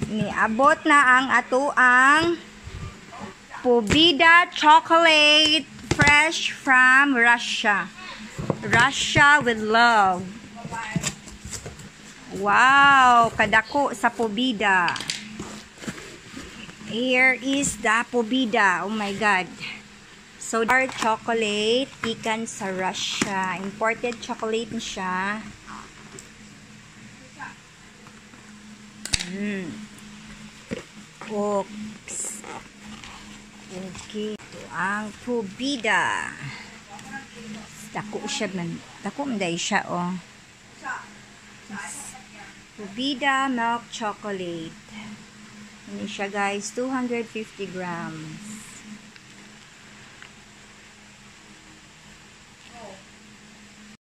Niabot na ang atuang Pobeda chocolate fresh from Russia. Russia with love. Wow, kadako sa Pobeda. Here is the Pobeda. Oh my god. So, dark chocolate, ikan sa Russia. Imported chocolate siya. Oops. Okay. Ito ang Pobeda. Dako siya man. Dako man dahil siya, oh. Pobeda milk chocolate. Ano siya, guys? 250 grams.